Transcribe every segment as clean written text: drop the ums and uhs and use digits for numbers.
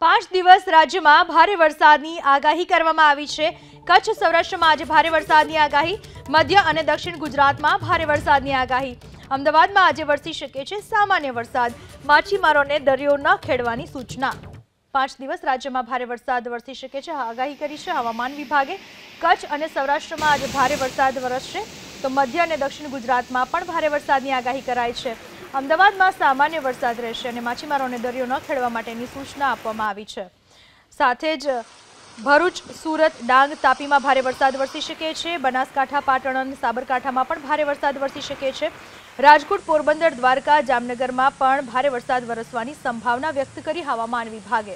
5 દિવસ રાજ્યમાં ભારે વરસાદની આગાહી કરવામાં આવી છે। કચ્છ સૌરાષ્ટ્રમાં આજે ભારે વરસાદની આગાહી, મધ્ય અને દક્ષિણ ગુજરાતમાં ભારે વરસાદની આગાહી। અમદાવાદમાં આજે વરસી શકે છે સામાન્ય વરસાદ, માછીમારોને દરિયો ન ખેડવાની સૂચના। 5 દિવસ રાજ્યમાં ભારે વરસાદ વરસી શકે છે આગાહી કરી છે હવામાન વિભાગે। કચ્છ અને સૌરાષ્ટ્રમાં આજે ભારે વરસાદ વરસશે તો મધ્ય અને દક્ષિણ ગુજરાતમાં પણ ભારે વરસાદની આગાહી કરાઈ છે। અમદાવાદમાં સામાન્ય વરસાદ રહેશે અને માછીમારોને દરિયો ન ખેડવા માટેની સૂચના આપવામાં આવી છે। સાથે જ ભરૂચ, સુરત, ડાંગ, તાપીમાં ભારે વરસાદ વરસી શકે છે। બનાસકાંઠા, પાટણ અને સાબરકાંઠામાં પણ ભારે વરસાદ વરસી શકે છે। રાજકોટ, પોરબંદર, દ્વારકા, જામનગરમાં પણ भारे वरसाद वरसवानी संभावना व्यक्त करी हवामान विभागे।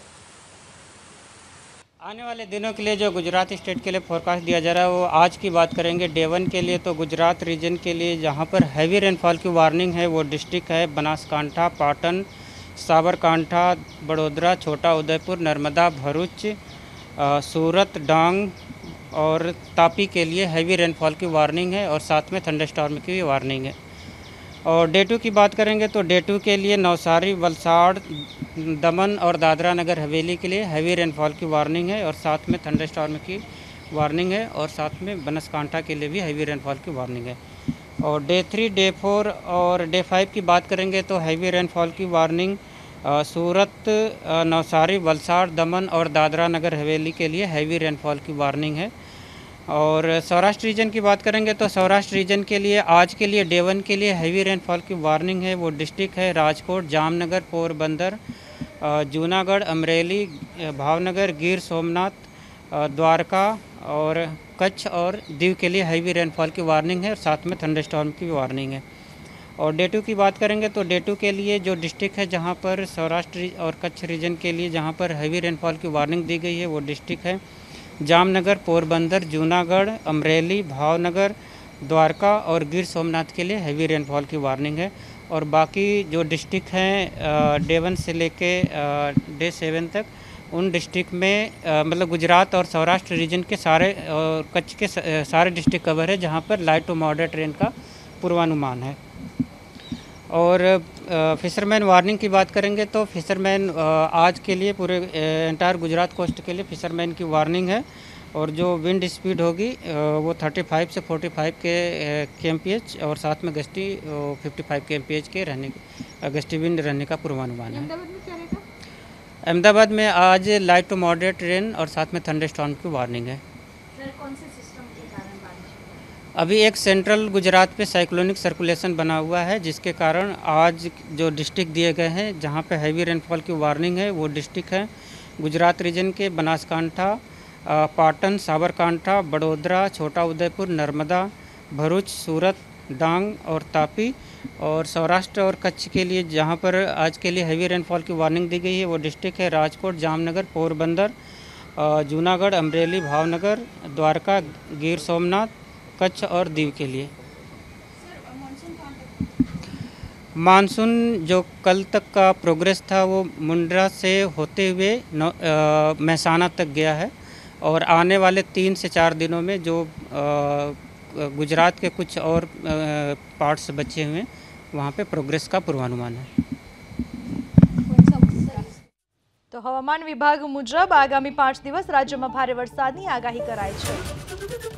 आने वाले दिनों के लिए जो गुजरात स्टेट के लिए फोरकास्ट दिया जा रहा है वो आज की बात करेंगे। डे 1 के लिए तो गुजरात रीजन के लिए जहां पर हैवी रेनफॉल की वार्निंग है वो डिस्ट्रिक्ट है बनासकांठा, पाटन, साबरकांठा, बड़ोदरा, छोटा उदयपुर, नर्मदा, भरूच, सूरत, डांग और तापी के लिए हैवी रेनफॉल की वार्निंग है और साथ में थंडरस्टॉर्म की भी वार्निंग है। और डे 2 की बात करेंगे तो डे 2 के लिए नवसारी, वलसाड़, दमन और दादरा नगर हवेली के लिए हैवी रेनफॉल की वार्निंग है और साथ में थंडरस्टॉर्म की वार्निंग है और साथ में बनासकांठा के लिए भी हैवी रेनफॉल की वार्निंग है। और डे 3, डे 4 और डे 5 की बात करेंगे तो हैवी रेनफॉल की वार्निंग सूरत, नवसारी, वलसाड़, दमन और दादरा नगर हवेली के लिए हैवी रेनफॉल की वार्निंग है। और सौराष्ट्र रीजन की बात करेंगे तो सौराष्ट्र रीजन के लिए आज के लिए डे 1 के लिए हैवी रेनफॉल की वार्निंग है वो डिस्ट्रिक्ट है राजकोट, जामनगर, पोरबंदर, जूनागढ़, अमरेली, भावनगर, गिर सोमनाथ, द्वारका और कच्छ और दीव के लिए हैवी रेनफॉल की वार्निंग है और साथ में थंडरस्टॉर्म की वार्निंग है। और डे 2 की बात करेंगे तो डे 2 के लिए जो डिस्ट्रिक्ट है जहां पर सौराष्ट्र और कच्छ रीजन के लिए जहां पर हैवी रेनफॉल की वार्निंग दी गई है वो डिस्ट्रिक्ट है जामनगर, पोरबंदर, जूनागढ़, अमरेली, भावनगर, द्वारका और गिर सोमनाथ के लिए हैवी रेनफॉल की वार्निंग है। और बाकी जो डिस्ट्रिक्ट हैं डे 1 से लेके डे 7 तक उन डिस्ट्रिक्ट में मतलब गुजरात और सौराष्ट्र रीजन के सारे और कच्छ के सारे डिस्ट्रिक्ट कवर है जहां पर लाइट टू मॉडरेट रेन का पूर्वानुमान है। और फिशरमैन वार्निंग की बात करेंगे तो फिशरमैन आज के लिए पूरे एंटायर गुजरात कोस्ट के लिए फिशरमैन की वार्निंग है। और जो विंड स्पीड होगी वो 35 से 45 के kmph और साथ में गस्टी 55 kmph के गस्टी विंड रहने का पूर्वानुमान है। अहमदाबाद में आज लाइट टू मॉडरेट रेन और साथ में थंडरस्टॉर्म की वार्निंग है। कौन से सिस्टम के कारण बारिश? अभी एक सेंट्रल गुजरात पे साइक्लोनिक सर्कुलेशन बना हुआ है जिसके कारण आज जो डिस्ट्रिक्ट दिए गए हैं जहां पे हैवी रेनफॉल की वार्निंग है वो डिस्ट्रिक्ट है गुजरात रीजन के बनासकांठा, पाटन, साबरकांठा, बड़ोदरा, छोटा उदयपुर, नर्मदा, भरूच, सूरत, डांग और तापी। और सौराष्ट्र और कच्छ के लिए जहां पर आज के लिए हैवी रेनफॉल की वार्निंग दी गई है वो डिस्ट्रिक्ट है राजकोट, जामनगर, पोरबंदर, जूनागढ़, अमरेली, भावनगर, द्वारका, गिर सोमनाथ, कच्छ और दीव के लिए। मानसून जो कल तक का प्रोग्रेस था वो मुंड्रा से होते हुए मेहसाना तक गया है और आने वाले 3 से 4 दिनों में जो गुजरात के कुछ और पार्ट्स बचे हुए वहाँ पे प्रोग्रेस का पूर्वानुमान है। तो हवामान विभाग मुजब आगामी 5 દિવસ રાજ્યમાં ભારે વરસાદની આગાહી કરાઈ છે।